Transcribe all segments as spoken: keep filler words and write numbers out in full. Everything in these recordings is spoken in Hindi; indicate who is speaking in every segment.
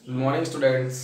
Speaker 1: Good morning students.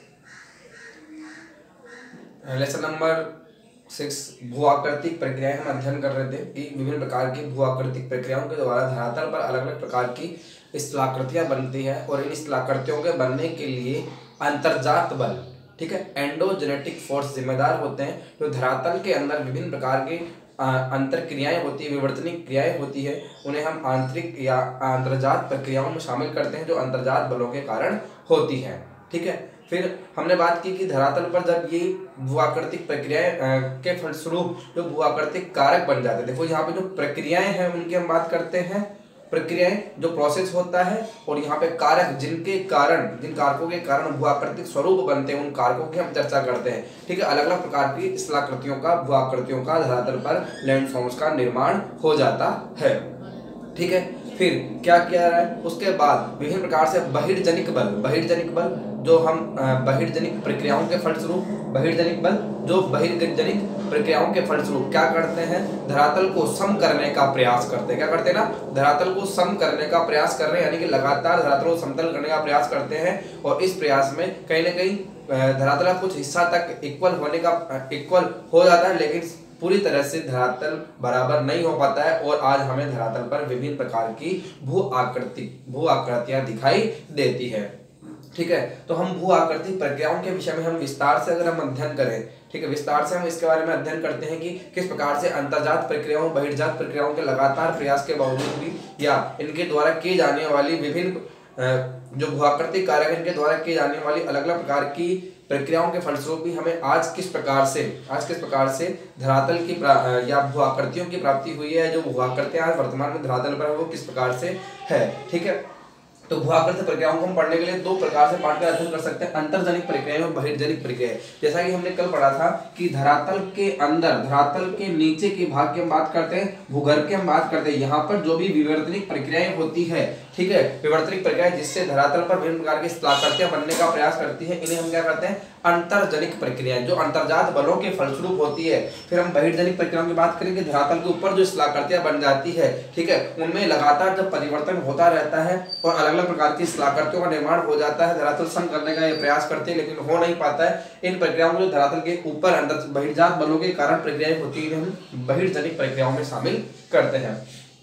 Speaker 1: Lesson number six भू आकृतिक प्रक्रियाएं हम अध्ययन कर रहे थे कि विभिन्न प्रकार की भू आकृतिक प्रक्रियाओं के द्वारा धरातल पर अलग अलग प्रकार की स्थलाकृतियां बनती हैं और इन स्थलाकृतियों के बनने के लिए अंतर्जात बल, ठीक है, एंडोजेनेटिक फोर्स जिम्मेदार होते हैं। जो धरातल के अंदर विभिन्न प्रकार की अंतर क्रियाएं होती है, विवर्तनिक क्रियाएं होती है, उन्हें हम आंतरिक या अंतर्जात प्रक्रियाओं में शामिल करते हैं जो अंतर्जात बलों के कारण होती है। ठीक है, फिर हमने बात की कि धरातल पर जब ये भूआकृतिक प्रक्रियाएं के फलस्वरूप जो भूआकृतिक कारक बन जाते हैं, देखो यहाँ पे जो प्रक्रियाएं हैं उनकी हम बात करते हैं, प्रक्रियाएं जो प्रोसेस होता है, और यहाँ पे कारक जिनके कारण जिन कारकों के कारण भूआकृतिक स्वरूप बनते हैं उन कारकों की हम चर्चा करते हैं। ठीक है, अलग अलग प्रकार की स्थलाकृतियों का भूआकृतियों का धरातल पर लैंडफॉर्म्स का निर्माण हो जाता है। ठीक है, फिर क्या किया रहा है, उसके बाद विभिन्न प्रकार से बहिर्जनिक बल बहिर्जनिक बल जो हम बहिर्जनिक प्रक्रियाओं के फलस्वरूप बहिर्जनिक बल जो बहिर्जनिक प्रक्रियाओं के फलस्वरूप क्या करते हैं, धरातल को सम करने का प्रयास करते हैं। क्या करते हैं ना, धरातल को सम करने का प्रयास कर रहे हैं, यानी कि लगातार धरातल को समतल करने का प्रयास करते हैं। और इस प्रयास में कहीं ना कहीं धरातल का कुछ हिस्सा तक इक्वल होने का इक्वल हो जाता है, लेकिन पूरी तरह से धरातल बराबर नहीं हो पाता है। और आज हमें धरातल पर विभिन्न प्रकार की भू आकृति भू आकृतियां दिखाई देती है। ठीक है, तो हम भू आकृतिक प्रक्रियाओं के विषय में हम विस्तार से अगर हम अध्ययन करें, ठीक है, विस्तार से हम इसके बारे में अध्ययन करते हैं कि किस प्रकार से अंतर्जात प्रक्रियाओं बहिर्जात प्रक्रियाओं के लगातार प्रयास के बावजूद भी या इनके द्वारा की जाने वाली विभिन्न जो भूआकृतिक कारक इनके द्वारा की जाने वाली अलग अलग प्रकार की प्रक्रियाओं के फलस्वरूप भी हमें आज किस प्रकार से आज किस प्रकार से धरातल की या भूआकृतियों की प्राप्ति हुई है। जो भूआकृतियां आज वर्तमान में धरातल पर है वो किस प्रकार से है। ठीक है, तो भूआकृतिक प्रक्रियाओं को हम पढ़ने के लिए दो प्रकार से पाठ का अध्ययन कर सकते हैं, अंतर्जनिक प्रक्रियाएं और बहिर्जनिक प्रक्रियाएं। जैसा कि हमने कल पढ़ा था कि धरातल के अंदर धरातल के नीचे के भाग की हम बात करते हैं, भूगर्भ की हम बात करते हैं, यहाँ पर जो भी विवर्तनिक प्रक्रियाएं होती है, ठीक है, विवर्तनिक प्रक्रियाएं जिससे धरातल पर विभिन्न प्रकार की स्थलाकृतियां बनने का प्रयास करती है, इन्हें हम क्या करते हैं, अंतर्जनिक प्रक्रियाएं, जो अंतर्जात बलों के फलस्वरूप होती है। फिर हम बहिर्जनिक प्रक्रियाओं की बात करेंगे, धरातल के ऊपर जो स्थलाकृतियां बन जाती है, ठीक है, उनमें लगातार जब परिवर्तन होता रहता है और अलग अलग प्रकार की स्थलाकृतियों का निर्माण हो जाता है, धरातल सम करने का ये प्रयास करते हैं लेकिन हो नहीं पाता है। इन प्रक्रियाओं को धरातल के ऊपर अंदर बहिर्जात बलों के कारण प्रक्रियाएं होती है, हम बहिर्जनिक प्रक्रियाओं में शामिल करते हैं।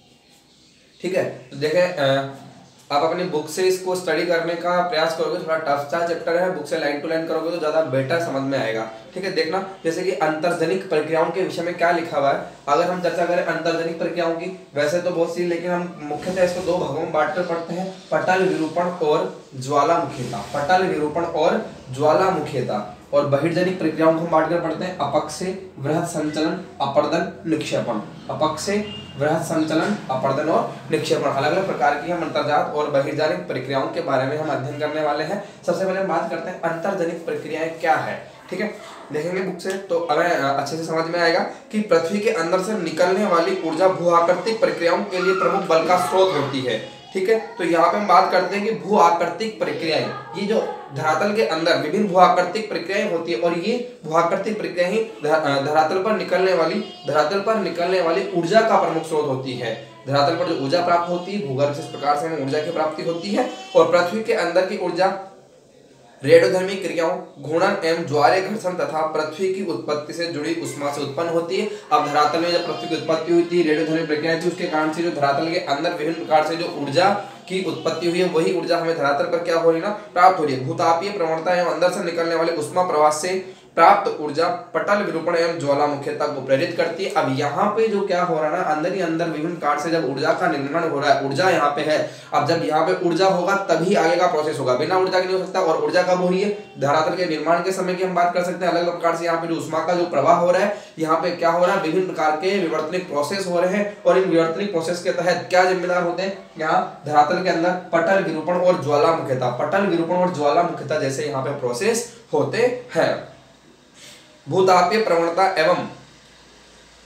Speaker 1: ठीक है, तो देखें आप अपनी बुक से इसको स्टडी करने का प्रयास करोगे, थोड़ा टफ सा चैप्टर है, बुक से लाइन टू लाइन करोगे तो ज्यादा बेटर समझ में आएगा। ठीक है, देखना जैसे कि अंतर्जनिक प्रक्रियाओं के विषय में क्या लिखा हुआ है। अगर हम चर्चा करें अंतर्जनिक प्रक्रियाओं की, वैसे तो बहुत सी, लेकिन हम मुख्यतः इसको दो भागों में बांटकर पढ़ते हैं, पटल विरूपण और ज्वालामुखीता। पटल विरूपण और ज्वालामुखीता। और बहिर्जनिक प्रक्रियाओं को हम बांटकर पढ़ते हैं, अपक्षय, वृहत संचलन, अपर्दन, निक्षेपण। अपक्षय, वृहत संचलन, अपर्दन और निक्षेपण, अलग अलग प्रकार की हम अंतर्जात और बहिर्जनिक प्रक्रियाओं के बारे में हम अध्ययन करने वाले हैं। सबसे पहले हम बात करते हैं अंतर्जनिक प्रक्रियाएं क्या है। ठीक है, देखेंगे बुक से तो हमें अच्छे से समझ में आएगा कि पृथ्वी के अंदर से निकलने वाली ऊर्जा भूआकृतिक प्रक्रियाओं के लिए प्रमुख बल का स्रोत होती है। ठीक है, तो यहाँ पे हम बात करते हैं कि भू आकृतिक प्रक्रियाएं, ये जो धरातल के अंदर विभिन्न भू आकृतिक प्रक्रियाएं होती है और ये भू आकृतिक प्रक्रियाएं ही धरातल पर निकलने वाली धरातल पर निकलने वाली ऊर्जा का प्रमुख स्रोत होती है। धरातल पर जो ऊर्जा प्राप्त होती है, भूगर्भ से इस प्रकार से हमें ऊर्जा की प्राप्ति होती है। और पृथ्वी के अंदर की ऊर्जा रेडियोधर्मी क्रियाओं, घूर्णन एवं ज्वारीय घर्षण तथा पृथ्वी की उत्पत्ति से जुड़ी उष्मा से उत्पन्न होती है। अब धरातल में जब पृथ्वी की उत्पत्ति हुई थी, रेडियोधर्मी प्रक्रिया थी, उसके कारण से जो धरातल के अंदर विभिन्न प्रकार से जो ऊर्जा की उत्पत्ति हुई है, वही ऊर्जा हमें धरातल पर क्या हो रही है ना, प्राप्त हो रही है। भूतापीय प्रवणता एवं अंदर से निकलने वाले उष्मा प्रवाह से प्राप्त ऊर्जा पटल विरूपण एवं ज्वालामुखीता को प्रेरित करती है। अब यहाँ पे जो क्या हो रहा है ना, अंदर ही अंदर विभिन्न प्रकार से जब ऊर्जा का निर्माण हो रहा है, ऊर्जा यहाँ पे है। अब जब यहाँ पे ऊर्जा होगा तभी आगे का प्रोसेस होगा, बिना ऊर्जा के नहीं हो सकता। और ऊर्जा कब हो रही है, धरातल के निर्माण के समय की हम बात कर सकते हैं। अलग अलग प्रकार से यहाँ पे जो उष्मा का जो प्रवाह हो रहा है, यहाँ पे क्या हो रहा है, विभिन्न प्रकार के विवर्तनिक प्रोसेस हो रहे हैं। और इन विवर्तनिक प्रोसेस के तहत क्या जिम्मेदार होते हैं, यहाँ धरातल के अंदर पटल विरूपण और ज्वालामुखीता पटल विरूपण और ज्वालामुखीता जैसे यहाँ पे प्रोसेस होते हैं। भूतापीय प्रवणता एवं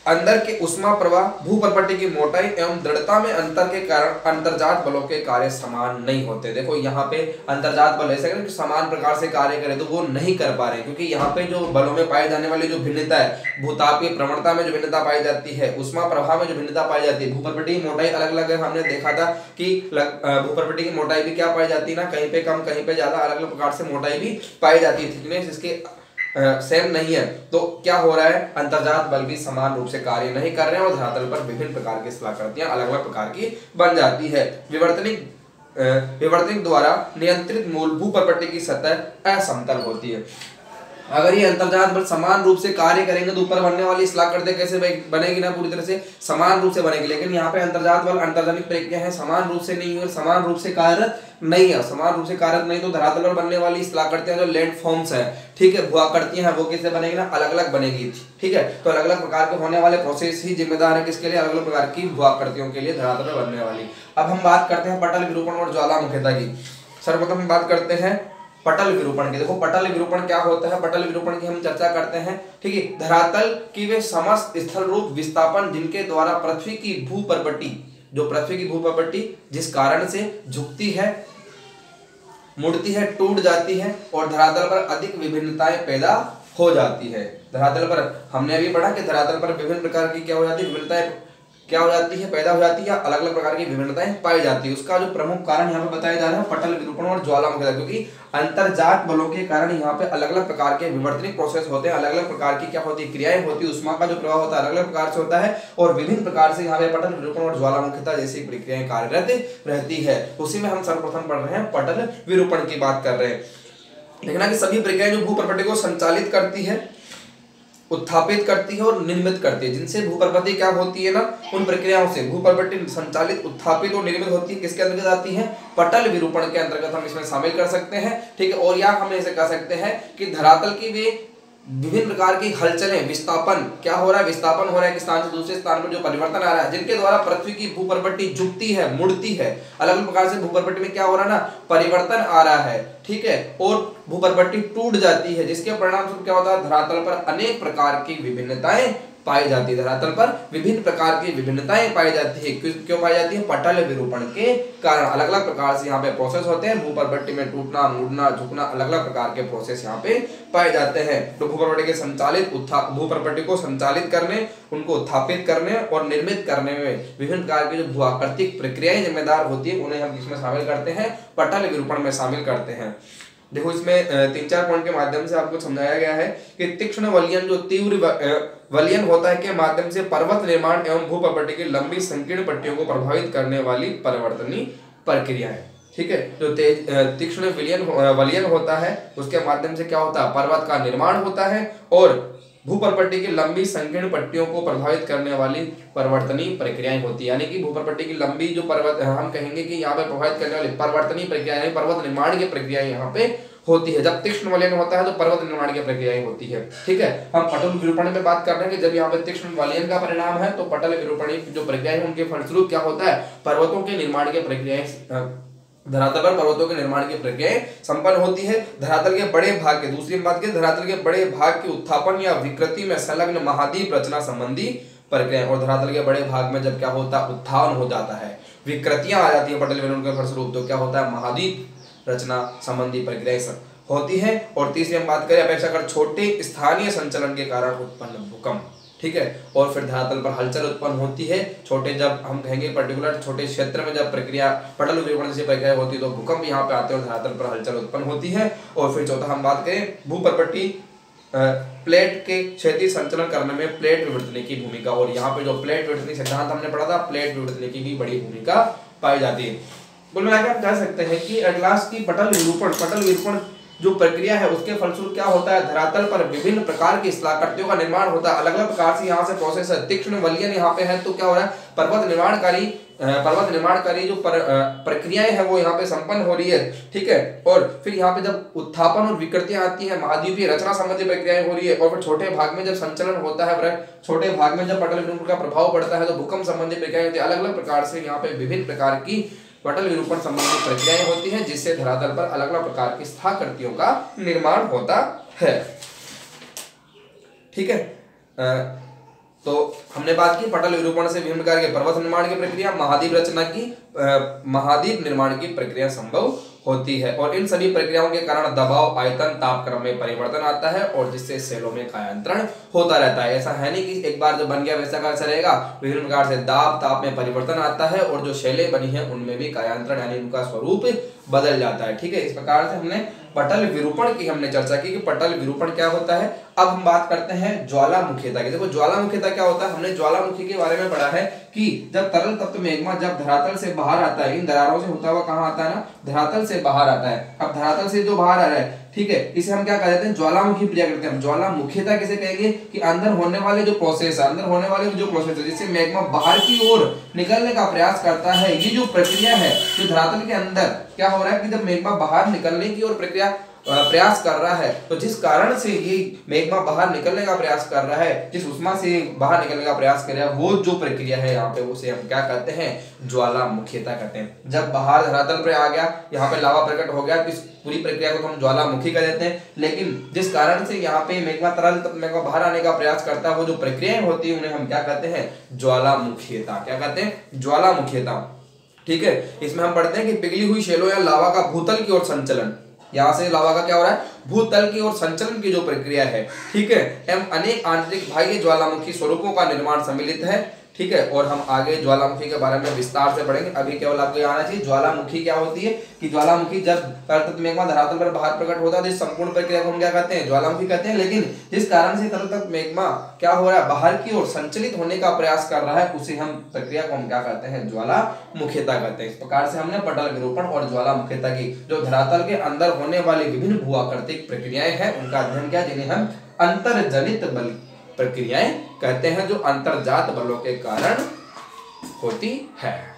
Speaker 1: अंदर के उष्मा प्रवाह, भूपर्पट्टी की मोटाई एवं दृढ़ता में अंतर के कारण अंतर्जात बलों के कार्य समान नहीं होते। देखो यहाँ पे अंतर्जात बल ऐसे कि समान प्रकार से कार्य करे तो वो नहीं कर पा रहे, क्योंकि यहाँ पे जो बलों में पाई जाने वाली जो भिन्नता है, भूतापीय प्रवणता में जो भिन्नता पाई जाती है, उष्मा प्रवाह में जो भिन्नता पाई जाती है, भूपर्पट्टी की मोटाई अलग अलग है। हमने देखा था कि भूपर्पट्टी की मोटाई भी क्या पाई जाती है ना, कहीं पे कम कहीं पे ज्यादा, अलग अलग प्रकार से मोटाई भी पाई जाती है, थिकनेस इसके सेम नहीं है। तो क्या हो रहा है, अंतर्जात बल भी समान रूप से कार्य नहीं कर रहे हैं और धरातल पर विभिन्न प्रकार की स्थलाकृतियां अलग अलग प्रकार की बन जाती है। विवर्तनिक विवर्तनिक द्वारा नियंत्रित मूल भूपर्पट्टी की सतह असमतल होती है। अगर ये अंतर्जात बल समान रूप से कार्य करेंगे तो ऊपर बनने वाली स्थलाकृति कैसे बनेगी ना, पूरी तरह से समान रूप से बनेगी। लेकिन यहाँ पे अंतर्जात बल अंतर्जनिक प्रक्रिया है, समान रूप से नहीं है, समान रूप से कार्यरत नहीं है। समान रूप से कार्यरत नहीं तो धरातल पर बनने वाली स्थलाकृतियां जो लैंडफॉर्म्स है, ठीक है, भूआकृतियां हैं, वो किससे बनेगी ना, अलग अलग बनेगी, ठीक है। तो अलग अलग प्रकार के होने वाले प्रोसेस ही जिम्मेदार है किसके लिए, अलग अलग प्रकार की भूआकृतियों के लिए धरातल पर बनने वाली। अब हम बात करते हैं पटल विरूपण और ज्वालामुखीता की। सर्वप्रथम हम बात करते हैं पटल विरूपण की। देखो पटल विरूपण क्या होता है, पटल विरूपण की हम चर्चा करते हैं, ठीक है। धरातल की वे समस्त स्थल रूप विस्थापन जिनके द्वारा पृथ्वी की भूपर्पट्टी, जो पृथ्वी की भूपर्पट्टी जिस कारण से झुकती है, मुड़ती है, टूट जाती है और धरातल पर अधिक विभिन्नताएं पैदा हो जाती है। धरातल पर हमने अभी पढ़ा कि धरातल पर विभिन्न प्रकार की क्या हो जाती है, विभिन्नताएं क्या हो जाती है, पैदा हो जाती है, अलग अलग प्रकार की विभिन्नताएं पाई जाती है। उसका जो प्रमुख कारण यहाँ पे बताया जा रहा है पटल विरूपण और ज्वालामुखीता, क्योंकि अंतर्जात बलों के कारण यहाँ पे अलग अलग प्रकार के विवर्तनिक प्रोसेस होते हैं, अलग अलग प्रकार की क्या होती है, क्रियाएं होती है, उष्मा का जो प्रवाह होता है अलग अलग प्रकार से होता है और विभिन्न प्रकार से यहाँ पे पटल विरूपण और ज्वालामुखीता जैसी प्रक्रियाएं कार्यरत रहती है। उसी में हम सर्वप्रथम पढ़ रहे हैं पटल विरूपण की बात कर रहे हैं। देखना कि सभी प्रक्रियाएं जो भूपर्पट्टी को संचालित करती है, उत्थापित करती है और निर्मित करती है, जिनसे भूपर्पट्टी क्या होती है ना, उन प्रक्रियाओं से भूपर्पट्टी संचालित, उत्थापित और निर्मित होती है, किसके अंतर्गत आती है, पटल विरूपण के अंतर्गत हम इसमें शामिल कर सकते हैं, ठीक है। और या हम ऐसे कह सकते हैं कि धरातल की वे विभिन्न प्रकार की हलचलें, विस्थापन क्या हो रहा है, विस्थापन हो रहा है एक स्थान से दूसरे स्थान पर जो परिवर्तन आ रहा है, जिनके द्वारा पृथ्वी की भूपर्पट्टी झुकती है, मुड़ती है, अलग अलग प्रकार से भूपर्पट्टी में क्या हो रहा है ना, परिवर्तन आ रहा है, ठीक है, और भूपर्पट्टी टूट जाती है, जिसके परिणाम स्वरूप क्या होता है, धरातल पर अनेक प्रकार की विभिन्नताएं पाई जाती है। धरातल पर विभिन्न प्रकार की विभिन्नताएं पाई जाती है, क्यों क्यों पाई जाती है, पटल विरूपण के कारण। अलग अलग प्रकार से यहाँ पे प्रोसेस होते हैं, भूपर्पट्टी में टूटना, मुड़ना, झुकना, अलग अलग प्रकार के प्रोसेस यहाँ पे पाए जाते हैं। तो भूपर्पट्टी के संचालित भूपर्पट्टी को संचालित करने, उनको उत्थापित करने और निर्मित करने में विभिन्न प्रकार की जो भूआकृतिक प्रक्रियाएं जिम्मेदार होती है, उन्हें हम इसमें शामिल करते हैं, पटल विरूपण में शामिल करते हैं। देखो इसमें तीन चार पॉइंट के माध्यम से आपको समझाया गया है कि तीक्ष्ण वलयन जो तीव्र वलयन होता है के माध्यम से पर्वत निर्माण एवं भूपर्पट्टी की लंबी संकीर्ण पट्टियों को प्रभावित करने वाली परिवर्तनीय प्रक्रिया है, ठीक है। जो तेज तीक्ष्ण वलयन वलयन होता है उसके माध्यम से क्या होता है, पर्वत का निर्माण होता है और भूपर्पट्टी की लंबी संकीर्ण पट्टियों को प्रभावित करने वाली परिवर्तनीय प्रक्रियाएं होती है। यानी कि भूपर्पट्टी की लंबी जो पर्वत, हम कहेंगे कि यहाँ पे प्रभावित करने वाली परिवर्तनीय प्रक्रियाएं, यानी पर्वत निर्माण की प्रक्रियाएं यहाँ पे होती है। जब तीक्ष्ण वलयन होता है तो पर्वत निर्माण की प्रक्रियाएं होती है, ठीक है। हम पटल विरूपण में बात कर रहे हैं कि जब यहाँ पे तीक्ष्ण वलयन का परिणाम है तो पटल विरूपण जो प्रक्रियाएं उनके फलस्वरूप क्या होता है, पर्वतों के निर्माण की प्रक्रियाएं, धरातल पर पर्वतों के निर्माण की प्रक्रियाएं संपन्न होती है। धरातल के बड़े भाग के, दूसरी बात की धरातल के बड़े भाग के उत्थापन या विकृति में संलग्न महाद्वीप रचना संबंधी प्रक्रियाएं, और धरातल के बड़े भाग में जब क्या होता है, उत्थान हो जाता है, विकृतियां आ जाती है पटल विरूपण के फलस्वरूप, तो क्या होता है, महाद्वीप रचना संबंधी प्रक्रियाएं होती है। और तीसरी हम बात करें अपेक्षाकृत छोटे स्थानीय संचलन के कारण उत्पन्न भूकंप, ठीक है। और फिर धरातल पर हलचल उत्पन्न होती है, छोटे, जब हम कहेंगे पर्टिकुलर छोटे क्षेत्र में जब प्रक्रिया पटल विरूपण जैसी प्रक्रिया होती है तो भूकंप यहाँ पे आते हैं और धरातल पर हलचल उत्पन्न होती है। और फिर चौथा हम बात करें भूपर्पट्टी प्लेट के क्षैतिज संचलन करने में प्लेट विवर्तनिकी की भूमिका, और यहाँ पे जो प्लेट विवर्तनिक सिद्धांत हमने पढ़ा था, प्लेट विवर्तनिकी की बड़ी भूमिका पाई जाती है। कुल मिलाकर हम कह सकते हैं कि एटलास की पटल विरूपण पटल विरूपण जो प्रक्रिया है उसके फलस्वरूप क्या होता है, धरातल पर विभिन्न प्रकार की स्थलाकृतियों का निर्माण होता है, अलग अलग प्रकार से यहाँ से प्रोसेस है। तीक्ष्ण वलयन यहाँ पे है तो क्या हो रहा है, पर्वत निर्माणकारी पर्वत निर्माणकारी जो पर, प्रक्रियाएं हैं वो यहाँ पे संपन्न हो रही है, ठीक है। और फिर यहाँ पे जब उत्थापन और विकृतियां आती है, महाद्वीपीय रचना संबंधी प्रक्रियाएं हो रही है, और फिर छोटे भाग में जब संचलन होता है, छोटे भाग में जब पटल विरूपण का प्रभाव पड़ता है तो भूकंप संबंधी प्रक्रियाएं होती है। अलग अलग प्रकार से यहाँ पे विभिन्न प्रकार की पटल विरूपण संबंधी प्रक्रियाएं होती हैं, जिससे धरातल पर अलग अलग प्रकार की स्थलाकृतियों का निर्माण होता है, ठीक है। तो हमने बात की पटल विरूपण से विभिन्न प्रकार के पर्वत निर्माण की प्रक्रिया, महाद्वीप रचना की महाद्वीप निर्माण की प्रक्रिया संभव होती है और इन सभी प्रक्रियाओं के कारण दबाव, आयतन, तापक्रम में परिवर्तन आता है और जिससे सेलों में कायांतरण होता रहता है। ऐसा है नहीं कि एक बार जो बन गया वैसा कैसा रहेगा, विभिन्न प्रकार से दाब ताप में परिवर्तन आता है और जो शैलें बनी है उनमें भी कायांतरण यानी उनका स्वरूप बदल जाता है। ठीक है, इस प्रकार से हमने पटल विरूपण की हमने चर्चा की कि पटल विरूपण क्या होता है। अब हम बात करते हैं ज्वालामुखीता की। देखो ज्वालामुखीता क्या होता है, हमने ज्वालामुखी के बारे में पढ़ा है कि जब तरल तत्व मैग्मा जब धरातल से बाहर आता है, इन दरारों से होता हुआ कहां आता है ना, धरातल से बाहर आता है। अब धरातल से जो बाहर आ रहा है, ठीक है, इसे हम क्या कहते हैं, ज्वालामुखी क्रिया करते हैं। ज्वालामुखीता किसे कहेंगे कि अंदर होने वाले जो प्रोसेस है, अंदर होने वाले जो प्रोसेस है जिससे मैग्मा बाहर की ओर निकलने का प्रयास करता है, ये जो प्रक्रिया है जो धरातल के अंदर क्या हो रहा है कि जब मैग्मा बाहर निकलने की ओर प्रक्रिया प्रयास कर रहा है, तो जिस कारण से ये मैग्मा बाहर निकलने का प्रयास कर रहा है, जिस उष्मा से बाहर निकलने का प्रयास कर रहा है, वो जो प्रक्रिया है यहाँ पे उसे हम क्या कहते हैं, ज्वालामुखीता कहते हैं। जब बाहर धरातल पर आ गया, यहाँ पे लावा प्रकट हो गया, तो इस पूरी प्रक्रिया को हम ज्वालामुखी कह देते हैं। लेकिन जिस कारण से यहाँ पे मैग्मा तरल तत्व मैग्मा बाहर आने का प्रयास करता है, वो जो प्रक्रियाएं होती है उन्हें हम क्या कहते हैं, ज्वालामुखीता। क्या कहते हैं, ज्वालामुखीता। ठीक है, इसमें हम पढ़ते हैं कि पिघली हुई शैलों या लावा का भूतल की ओर संचलन, यहाँ से लावा का क्या हो रहा है, भूतल की ओर संचलन की जो प्रक्रिया है, ठीक है, एवं अनेक आंतरिक बाह्य ज्वालामुखी स्वरूपों का निर्माण सम्मिलित है। ठीक है, और हम आगे ज्वालामुखी के बारे में विस्तार से पढ़ेंगे। अभी केवल आपको आना चाहिए ज्वालामुखी क्या होती है कि ज्वालामुखी जब तरल तत्व मैग्मा धरातल पर बाहर प्रकट होता है तो इस संपूर्ण प्रक्रिया को हम क्या कहते हैं, ज्वालामुखी कहते हैं। लेकिन जिस कारण से तरल तत्व मैग्मा क्या हो रहा है, बाहर की ओर संचलित होने का प्रयास कर रहा है, उसे हम प्रक्रिया को हम क्या कहते हैं, ज्वालामुखीता कहते हैं। इस प्रकार से हमने पटल विरूपण और ज्वालामुखीता की जो धरातल के अंदर होने वाली विभिन्न भूआकृतिक प्रक्रियाएं हैं उनका अध्ययन किया, जिन्हें हम अंतर्जनित बल प्रक्रियाएं कहते हैं, जो अंतर्जात बलों के कारण होती है।